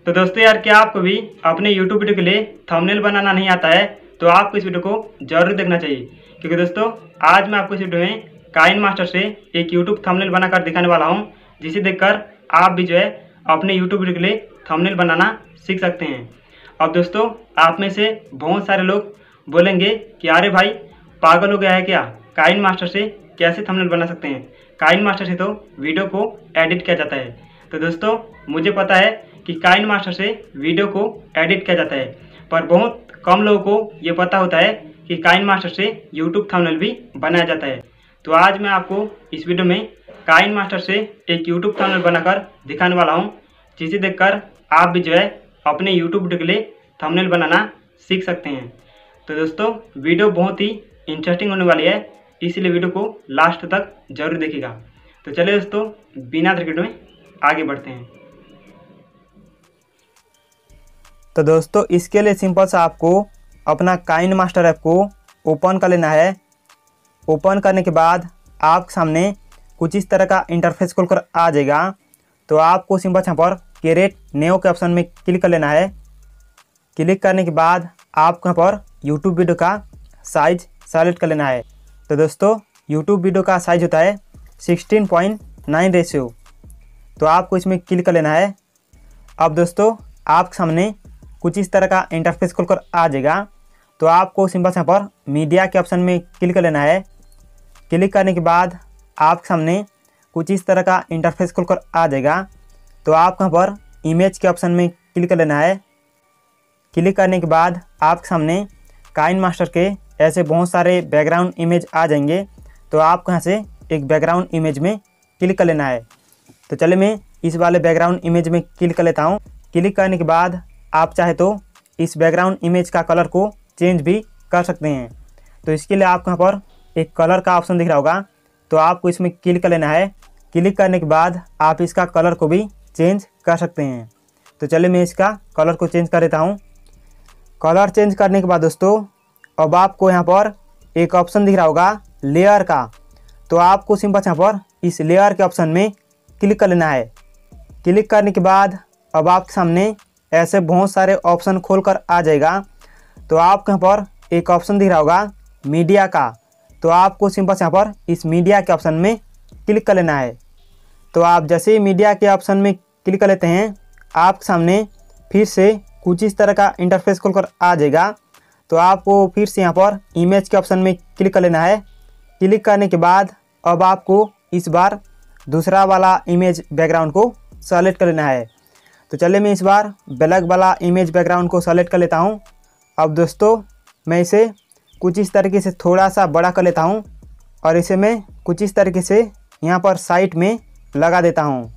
तो दोस्तों यार, क्या आपको भी अपने YouTube वीडियो के लिए थंबनेल बनाना नहीं आता है? तो आपको इस वीडियो को जरूर देखना चाहिए, क्योंकि दोस्तों आज मैं आपको इस वीडियो में काइन मास्टर से एक YouTube थंबनेल बनाकर दिखाने वाला हूं, जिसे देखकर आप भी जो है अपने YouTube वीडियो के लिए थंबनेल बनाना सीख सकते हैं। अब दोस्तों, आप में से बहुत सारे लोग बोलेंगे कि अरे भाई पागल हो गया है क्या, काइन मास्टर से कैसे थंबनेल बना सकते हैं? काइन मास्टर से तो वीडियो को एडिट किया जाता है। तो दोस्तों, मुझे पता है कि काइन मास्टर से वीडियो को एडिट किया जाता है, पर बहुत कम लोगों को ये पता होता है कि काइन मास्टर से यूट्यूब थंबनेल भी बनाया जाता है। तो आज मैं आपको इस वीडियो में काइन मास्टर से एक यूट्यूब थंबनेल बनाकर दिखाने वाला हूँ, जिसे देखकर आप भी जो है अपने यूट्यूब वीडियो के लिए थंबनेल बनाना सीख सकते हैं। तो दोस्तों, वीडियो बहुत ही इंटरेस्टिंग होने वाली है, इसीलिए वीडियो को लास्ट तक जरूर देखिएगा। तो चलिए दोस्तों, बिना देर के में आगे बढ़ते हैं। तो दोस्तों, इसके लिए सिंपल सा आपको अपना काइन मास्टर ऐप को ओपन कर लेना है। ओपन करने के बाद आपके सामने कुछ इस तरह का इंटरफेस खुलकर आ जाएगा। तो आपको सिंपल यहाँ पर क्रिएट न्यू के ऑप्शन में क्लिक कर लेना है। क्लिक करने के बाद आपको यहाँ पर यूट्यूब वीडियो का साइज सेलेक्ट कर लेना है। तो दोस्तों, यूट्यूब वीडियो का साइज होता है 16:9 रेशियो। तो आपको इसमें क्लिक कर लेना है। अब दोस्तों, आपके सामने कुछ इस तरह का इंटरफेस खुलकर आ जाएगा। तो आपको सिंपल यहाँ पर मीडिया के ऑप्शन में क्लिक कर लेना है। क्लिक करने के बाद आपके सामने कुछ इस तरह का इंटरफेस खुलकर आ जाएगा। तो आपको यहाँ पर इमेज के ऑप्शन में क्लिक कर लेना है। क्लिक करने के बाद आपके सामने काइन मास्टर के ऐसे बहुत सारे बैकग्राउंड इमेज आ जाएंगे। तो आपको यहाँ से एक बैकग्राउंड इमेज में क्लिक कर लेना है। तो चलिए मैं इस वाले बैकग्राउंड इमेज में क्लिक कर लेता हूँ। क्लिक करने के बाद आप चाहे तो इस बैकग्राउंड इमेज का कलर को चेंज भी कर सकते हैं। तो इसके लिए आपको यहाँ पर एक कलर का ऑप्शन दिख रहा होगा। तो आपको इसमें क्लिक कर लेना है। क्लिक करने के बाद आप इसका कलर को भी चेंज कर सकते हैं। तो चलिए मैं इसका कलर को चेंज कर देता हूँ। कलर चेंज करने के बाद दोस्तों, अब आपको यहाँ पर एक ऑप्शन दिख रहा होगा लेयर का। तो आपको सिंपल यहाँ पर इस लेयर के ऑप्शन में क्लिक कर लेना है। क्लिक करने के बाद अब आपके सामने ऐसे बहुत सारे ऑप्शन खोल कर आ जाएगा। तो आपको यहाँ पर एक ऑप्शन दिख रहा होगा मीडिया का। तो आपको सिंपल यहाँ पर इस मीडिया के ऑप्शन में क्लिक कर लेना है। तो आप जैसे ही मीडिया के ऑप्शन में क्लिक कर लेते हैं, आपके सामने फिर से कुछ इस तरह का इंटरफेस खोलकर आ जाएगा। तो आपको फिर से यहाँ पर इमेज के ऑप्शन में क्लिक कर लेना है। क्लिक करने के बाद अब आपको इस बार दूसरा वाला इमेज बैकग्राउंड को सेलेक्ट कर लेना है। तो चलिए मैं इस बार ब्लैक वाला इमेज बैकग्राउंड को सेलेक्ट कर लेता हूँ। अब दोस्तों, मैं इसे कुछ इस तरीके से थोड़ा सा बड़ा कर लेता हूँ और इसे मैं कुछ इस तरीके से यहाँ पर साइड में लगा देता हूँ।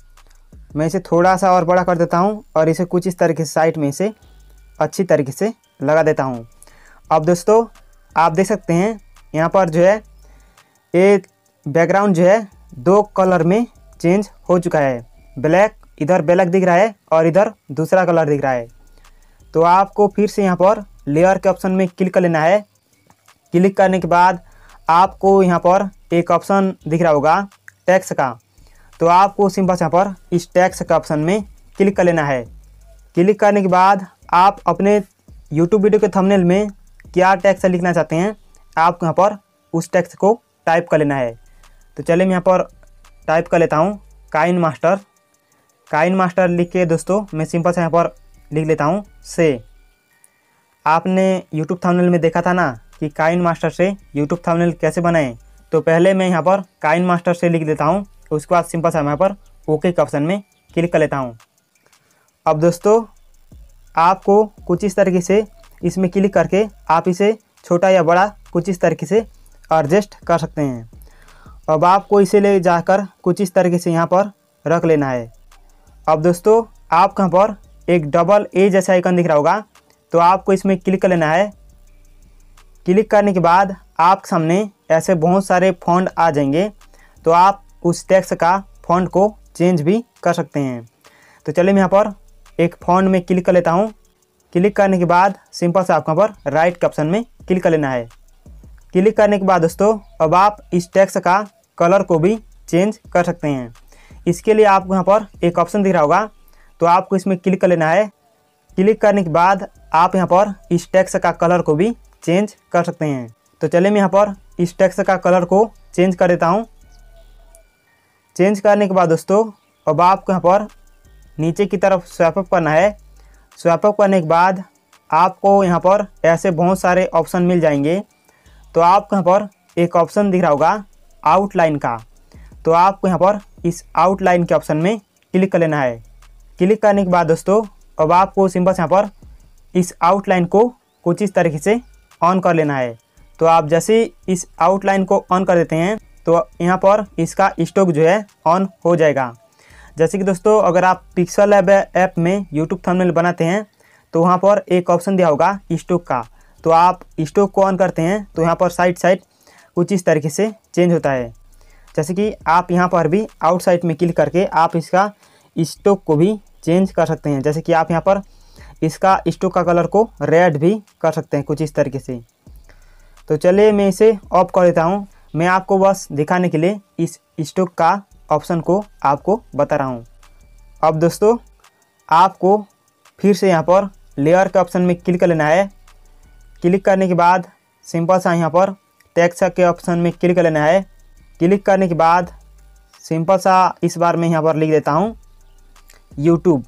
मैं इसे थोड़ा सा और बड़ा कर देता हूँ और इसे कुछ इस तरीके से साइड में इसे अच्छी तरीके से लगा देता हूँ। अब दोस्तों, आप देख सकते हैं यहाँ पर जो है ये बैकग्राउंड जो है दो कलर में चेंज हो चुका है। ब्लैक, इधर ब्लैक दिख रहा है और इधर दूसरा कलर दिख रहा है। तो आपको फिर से यहाँ पर लेयर के ऑप्शन में क्लिक कर लेना है। क्लिक करने के बाद आपको यहाँ पर एक ऑप्शन दिख रहा होगा टेक्स्ट का। तो आपको सिंपल यहाँ पर इस टेक्स्ट के ऑप्शन में क्लिक कर लेना है। क्लिक करने के बाद आप अपने YouTube वीडियो के थंबनेल में क्या टेक्स्ट लिखना चाहते हैं, आपको यहाँ पर उस टेक्स्ट को टाइप कर लेना है। तो चलिए मैं यहाँ पर टाइप कर लेता हूँ काइन मास्टर। काइन मास्टर लिख के दोस्तों मैं सिंपल से यहाँ पर लिख लेता हूँ से। आपने YouTube थंबनेल में देखा था ना कि काइन मास्टर से YouTube थंबनेल कैसे बनाएं। तो पहले मैं यहाँ पर काइन मास्टर से लिख देता हूँ, उसके बाद सिंपल सा यहाँ पर ओके के ऑप्शन में क्लिक कर लेता हूँ। अब दोस्तों, आपको कुछ इस तरीके से इसमें क्लिक करके आप इसे छोटा या बड़ा कुछ इस तरीके से एडजस्ट कर सकते हैं। अब आपको इसे ले जाकर कुछ इस तरीके से यहाँ पर रख लेना है। अब दोस्तों, आपको यहाँ पर एक डबल ए जैसा आइकन दिख रहा होगा। तो आपको इसमें क्लिक कर लेना है। क्लिक करने के बाद आपके सामने ऐसे बहुत सारे फॉन्ट आ जाएंगे। तो आप उस टेक्स्ट का फॉन्ट को चेंज भी कर सकते हैं। तो चलिए मैं यहाँ पर एक फॉन्ट में क्लिक कर लेता हूँ। क्लिक करने के बाद सिंपल से आपको यहाँ पर राइट के ऑप्शन में क्लिक कर लेना है। क्लिक करने के बाद दोस्तों, अब आप इस टेक्स्ट का कलर को भी चेंज कर सकते हैं। इसके लिए आपको यहाँ पर एक ऑप्शन दिख रहा होगा। तो तो आपको इसमें क्लिक कर लेना है। क्लिक करने के बाद आप यहाँ पर इस टेक्स्ट का कलर को भी चेंज कर सकते हैं। तो चलिए मैं यहाँ पर इस टेक्स्ट का कलर को चेंज कर देता हूँ। चेंज करने के बाद दोस्तों अब आपको यहाँ पर नीचे की तरफ स्वाइप अप करना है। स्वाइप अप करने के बाद आपको यहाँ पर ऐसे बहुत सारे ऑप्शन मिल जाएंगे। तो आपको यहाँ पर एक ऑप्शन दिख रहा होगा आउटलाइन का, तो आपको यहाँ पर इस आउटलाइन के ऑप्शन में क्लिक कर लेना है। क्लिक करने के बाद दोस्तों अब आपको सिंपल से यहाँ पर इस आउटलाइन को कुछ इस तरीके से ऑन कर लेना है। तो आप जैसे ही इस आउटलाइन को ऑन कर देते हैं तो यहाँ पर इसका स्टॉक जो है ऑन हो जाएगा। जैसे कि दोस्तों अगर आप पिक्सल लैब ऐप में यूट्यूब थंबनेल बनाते हैं तो वहाँ पर एक ऑप्शन दिया होगा स्टॉक का, तो आप स्टॉक को ऑन करते हैं तो यहाँ पर साइड कुछ इस तरीके से चेंज होता है। जैसे कि आप यहाँ पर भी आउटसाइड में क्लिक करके आप इसका स्टॉक को भी चेंज कर सकते हैं। जैसे कि आप यहाँ पर इसका स्टॉक का कलर को रेड भी कर सकते हैं कुछ इस तरीके से। तो चलिए मैं इसे ऑफ कर देता हूँ। मैं आपको बस दिखाने के लिए इस स्टॉक का ऑप्शन को आपको बता रहा हूँ। अब दोस्तों आपको फिर से यहाँ पर लेयर के ऑप्शन में क्लिक कर लेना है। क्लिक करने के बाद सिंपल सा यहाँ पर टेक्स्ट के ऑप्शन में क्लिक कर लेना है। क्लिक करने के बाद सिंपल सा इस बार मैं यहाँ पर लिख देता हूँ यूट्यूब।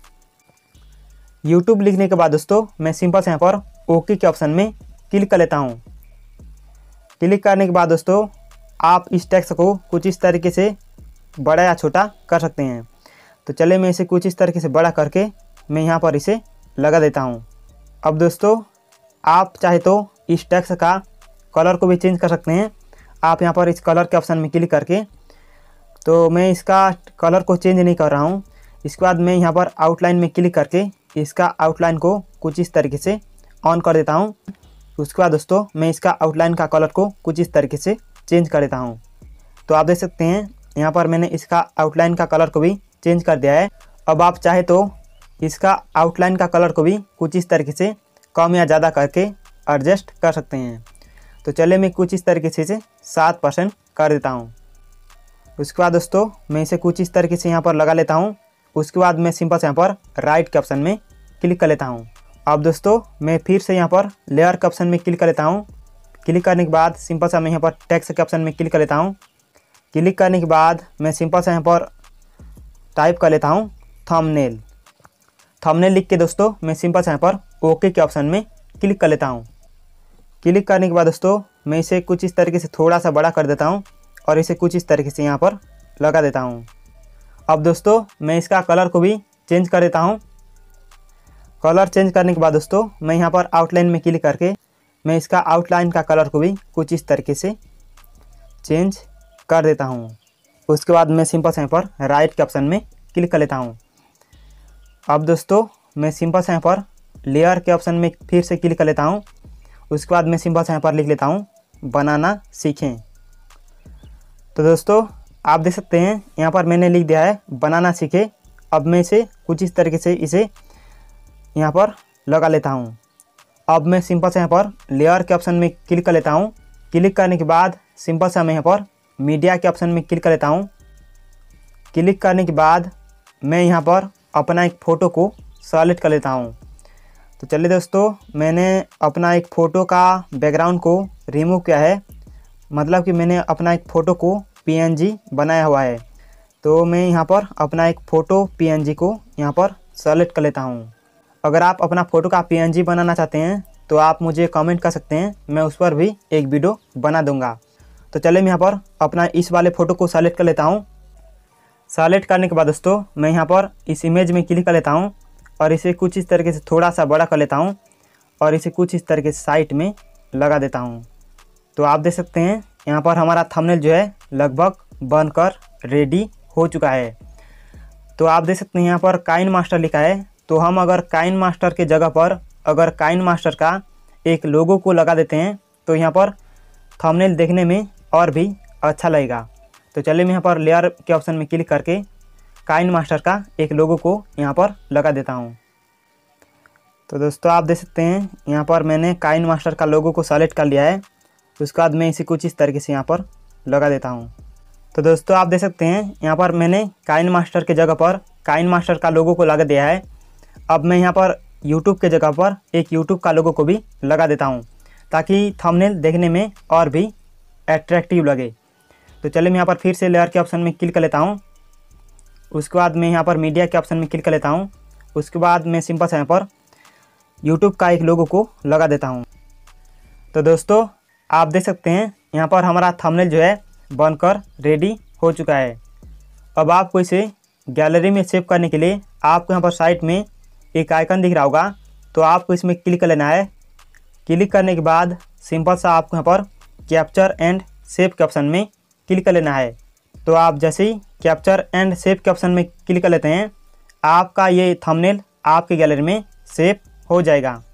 यूट्यूब लिखने के बाद दोस्तों मैं सिंपल से यहाँ पर ओके के ऑप्शन में क्लिक कर लेता हूँ। क्लिक करने के बाद दोस्तों आप इस टेक्स्ट को कुछ इस तरीके से बड़ा या छोटा कर सकते हैं। तो चलिए मैं इसे कुछ इस तरीके से बड़ा करके मैं यहाँ पर इसे लगा देता हूँ। अब दोस्तों आप चाहे तो इस टेक्स्ट का कलर को भी चेंज कर सकते हैं। आप यहाँ पर इस कलर के ऑप्शन में क्लिक करके, तो मैं इसका कलर को चेंज नहीं कर रहा हूँ। इसके बाद मैं यहाँ पर आउटलाइन में क्लिक करके इसका आउटलाइन को कुछ इस तरीके से ऑन कर देता हूँ। उसके बाद दोस्तों मैं इसका आउटलाइन का कलर को कुछ इस तरीके से चेंज कर देता हूँ। तो आप देख सकते हैं यहाँ पर मैंने इसका आउटलाइन का कलर को भी चेंज कर दिया है। अब आप चाहे तो इसका आउटलाइन का कलर को भी कुछ इस तरीके से कम या ज़्यादा करके एडजस्ट कर सकते हैं। तो चलिए मैं कुछ इस तरीके से 7% कर देता हूँ। उसके बाद दोस्तों मैं इसे कुछ इस तरीके से यहाँ पर लगा लेता हूँ। उसके बाद मैं सिंपल से यहाँ पर राइट के ऑप्शन में क्लिक कर लेता हूँ। अब दोस्तों मैं फिर से यहाँ पर लेयर के ऑप्शन में क्लिक कर लेता हूँ। क्लिक करने के बाद सिंपल सा मैं यहाँ पर टेक्स्ट के ऑप्शन में क्लिक कर लेता हूँ। क्लिक करने के बाद मैं सिंपल सा यहाँ पर टाइप कर लेता हूँ थंबनेल। थंबनेल लिख के दोस्तों मैं सिंपल सा यहाँ पर ओके के ऑप्शन में क्लिक कर लेता हूँ। क्लिक करने के बाद दोस्तों मैं इसे कुछ इस तरीके से थोड़ा सा बड़ा कर देता हूँ और इसे कुछ इस तरीके से यहाँ पर लगा देता हूँ। अब दोस्तों मैं इसका कलर को भी चेंज कर देता हूँ। कलर चेंज करने के बाद दोस्तों मैं यहाँ पर आउटलाइन में क्लिक करके मैं इसका आउटलाइन का कलर को भी कुछ इस तरीके से चेंज कर देता हूँ। उसके बाद मैं सिंपल से यहाँ पर राइट के ऑप्शन में क्लिक कर लेता हूँ। अब दोस्तों मैं सिंपल से यहाँ पर लेयर के ऑप्शन में फिर से क्लिक कर लेता हूँ। उसके बाद मैं सिंपल से यहाँ पर लिख लेता हूँ बनाना सीखें। तो दोस्तों आप देख सकते हैं यहाँ पर मैंने लिख दिया है बनाना सीखें। अब मैं इसे कुछ इस तरीके से इसे यहाँ पर लगा लेता हूँ। अब मैं सिंपल से यहाँ पर लेयर के ऑप्शन में क्लिक कर लेता हूँ। क्लिक करने के बाद सिंपल से मैं यहाँ पर मीडिया के ऑप्शन में क्लिक कर लेता हूँ। क्लिक करने के बाद मैं यहाँ पर अपना एक फ़ोटो को सेलेक्ट कर लेता हूँ। तो चलिए दोस्तों मैंने अपना एक फ़ोटो का बैकग्राउंड को रिमूव किया है, मतलब कि मैंने अपना एक फ़ोटो को PNG बनाया हुआ है। तो मैं यहाँ पर अपना एक फ़ोटो PNG को यहाँ पर सेलेक्ट कर लेता हूँ। अगर आप अपना फ़ोटो का PNG बनाना चाहते हैं तो आप मुझे कमेंट कर सकते हैं, मैं उस पर भी एक वीडियो बना दूंगा। तो चलिए मैं यहाँ पर अपना इस वाले फ़ोटो को सेलेक्ट कर लेता हूँ। सेलेक्ट करने के बाद दोस्तों मैं यहाँ पर इस इमेज में क्लिक कर लेता हूँ और इसे कुछ इस तरीके से थोड़ा सा बड़ा कर लेता हूँ और इसे कुछ इस तरीके से साइड में लगा देता हूँ। तो आप देख सकते हैं यहाँ पर हमारा थंबनेल जो है लगभग बनकर रेडी हो चुका है। तो आप देख सकते हैं यहाँ पर काइन मास्टर लिखा है। तो हम अगर काइन मास्टर के जगह पर अगर काइन मास्टर का एक लोगो को लगा देते हैं तो यहाँ पर थंबनेल देखने में और भी अच्छा लगेगा। तो चलिए मैं यहाँ पर लेयर के ऑप्शन में क्लिक करके काइन मास्टर का एक लोगो को यहाँ पर लगा देता हूँ। तो दोस्तों आप देख सकते हैं यहाँ पर मैंने काइन मास्टर का लोगो को सेलेक्ट कर लिया है। उसके बाद मैं इसे कुछ इस तरीके से यहाँ पर लगा देता हूँ। तो दोस्तों आप देख सकते हैं यहाँ पर मैंने काइन मास्टर के जगह पर काइन मास्टर का लोगो को लगा दिया है। अब मैं यहाँ पर यूट्यूब के जगह पर एक यूट्यूब का लोगो को भी लगा देता हूँ ताकि थंबनेल देखने में और भी अट्रैक्टिव लगे। तो चलिए मैं यहाँ पर फिर से लेयर के ऑप्शन में क्लिक कर लेता हूँ। उसके बाद मैं यहाँ पर मीडिया के ऑप्शन में क्लिक कर लेता हूँ। उसके बाद मैं सिंपल से यहाँ पर यूट्यूब का एक लोगो को लगा देता हूँ। तो दोस्तों आप देख सकते हैं यहाँ पर हमारा थंबनेल जो है बनकर रेडी हो चुका है। अब आपको इसे गैलरी में सेव करने के लिए आपको यहाँ पर साइड में एक आइकन दिख रहा होगा, तो आपको इसमें क्लिक कर लेना है। क्लिक करने के बाद सिंपल सा आपको यहाँ पर कैप्चर एंड सेव के ऑप्शन में क्लिक कर लेना है। तो आप जैसे ही कैप्चर एंड सेव के ऑप्शन में क्लिक कर लेते हैं, आपका ये थंबनेल आपके गैलरी में सेव हो जाएगा।